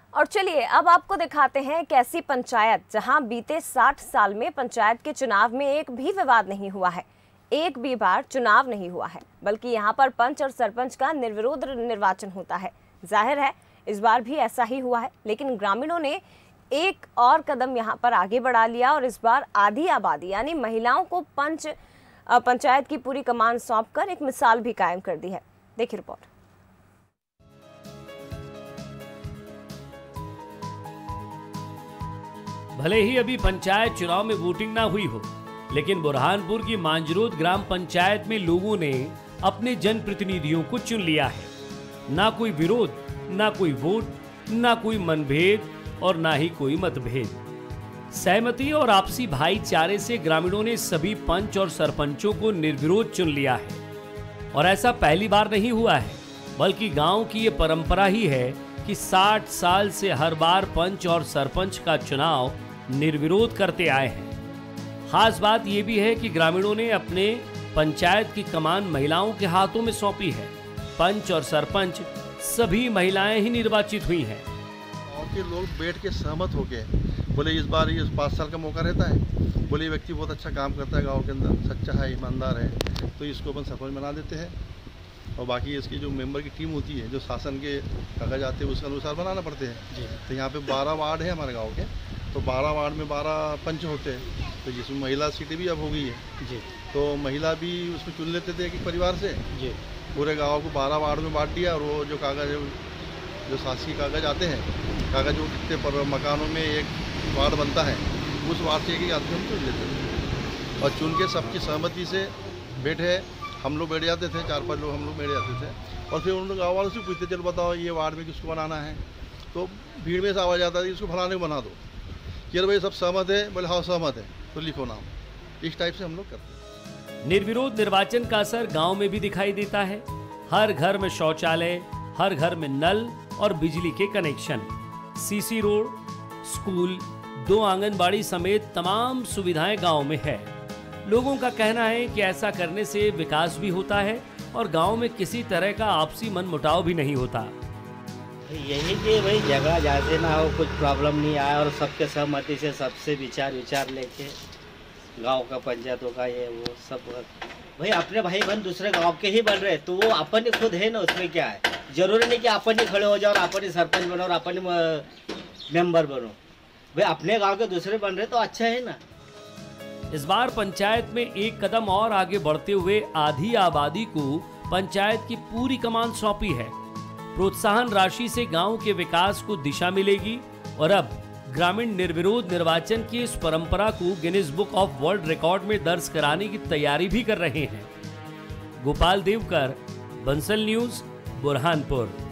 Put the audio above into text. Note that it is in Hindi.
और चलिए अब आपको दिखाते हैं एक ऐसी पंचायत जहां बीते 60 साल में पंचायत के चुनाव में एक भी विवाद नहीं हुआ है। एक भी बार चुनाव नहीं हुआ है, बल्कि यहां पर पंच और सरपंच का निर्विरोध निर्वाचन होता है। जाहिर है इस बार भी ऐसा ही हुआ है, लेकिन ग्रामीणों ने एक और कदम यहां पर आगे बढ़ा लिया और इस बार आधी आबादी यानी महिलाओं को पंचायत की पूरी कमान सौंपकर एक मिसाल भी कायम कर दी है। देखिए रिपोर्ट। भले ही अभी पंचायत चुनाव में वोटिंग ना हुई हो, लेकिन बुरहानपुर की मांजरोद ग्राम पंचायत में लोगों ने अपने जनप्रतिनिधियों को चुन लिया है। ना कोई विरोध, ना कोई वोट, ना कोई मनभेद और ना ही कोई मतभेद। सहमति और आपसी भाईचारे से ग्रामीणों ने सभी पंच और सरपंचों को निर्विरोध चुन लिया है। और ऐसा पहली बार नहीं हुआ है, बल्कि गांव की ये परंपरा ही है कि 60 साल से हर बार पंच और सरपंच का चुनाव निर्विरोध करते आए हैं। खास बात यह भी है कि ग्रामीणों ने अपने पंचायत की कमान महिलाओं के हाथों में सौंपी है। पंच और सरपंच सभी महिलाएं ही निर्वाचित हुई हैं। गाँव के लोग बैठ के सहमत हो गए, बोले इस बार ये 5 साल का मौका रहता है, बोले ये व्यक्ति बहुत अच्छा काम करता है, गाँव के अंदर सच्चा है, ईमानदार है, तो इसको अपन सरपंच बना देते हैं। और बाकी इसकी जो मेंबर की टीम होती है, जो शासन के कागज आते हैं उसके अनुसार बनाना पड़ते हैं। तो यहाँ पे 12 वार्ड है हमारे गांव के, तो 12 वार्ड में 12 पंच होते हैं, तो जिसमें महिला सीटें भी अब हो गई है जी। तो महिला भी उसमें चुन लेते थे एक परिवार से जी। पूरे गांव को 12 वार्ड में बांट दिया और वो जो कागज, जो शासकीय कागज आते हैं, कागज वो कितने पर मकानों में एक वार्ड बनता है, उस वार्ड से एक आदमी हम चुन लेते थे और चुन के सबकी सहमति से बैठे, हम लोग बैठ जाते थे, 4-5 लोग हम लोग बैठ जाते थे और फिर उन लोग गाँव वालों से पूछते, चलो बताओ ये वार्ड में किसको बनाना है। तो भीड़ में से आवाज़ आता है इसको फलाने को बना दो, कि भाई सब सहमत है, बोले हाँ सहमत है, तो लिखो नाम। इस टाइप से हम लोग करते हैं। निर्विरोध निर्वाचन का असर गांव में भी दिखाई देता है। हर घर में शौचालय, हर घर में नल और बिजली के कनेक्शन, सीसी रोड, स्कूल, 2 आंगनबाड़ी समेत तमाम सुविधाएं गांव में है। लोगों का कहना है कि ऐसा करने से विकास भी होता है और गांव में किसी तरह का आपसी मनमुटाव भी नहीं होता। यही कि भाई झगड़ा जैसे ना हो, कुछ प्रॉब्लम नहीं आया और सबके सहमति से सबसे विचार लेके गांव का, पंचायतों का, ये वो सब भाई अपने भाई बहन दूसरे गांव के ही बन रहे, तो वो अपन ही खुद है ना, उसमें क्या है। जरूरी नहीं कि अपन ही खड़े हो जाओ और अपन ही सरपंच बनो और अपन ही मेंबर बनो। भाई अपने गाँव के दूसरे बन रहे तो अच्छा है ना। इस बार पंचायत में एक कदम और आगे बढ़ते हुए आधी आबादी को पंचायत की पूरी कमान सौंपी है। प्रोत्साहन राशि से गांव के विकास को दिशा मिलेगी और अब ग्रामीण निर्विरोध निर्वाचन की इस परंपरा को Guinness book of world record में दर्ज कराने की तैयारी भी कर रहे हैं। गोपाल देवकर, बंसल न्यूज, बुरहानपुर।